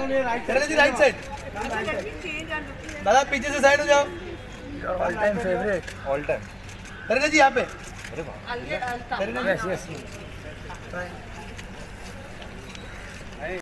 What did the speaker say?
करीना जी right side, दादा पीछे से साइड हो जाओ। All time favourite, all time. Kareena ji यहाँ पे। अरे वाह, करीना जी, यस यस।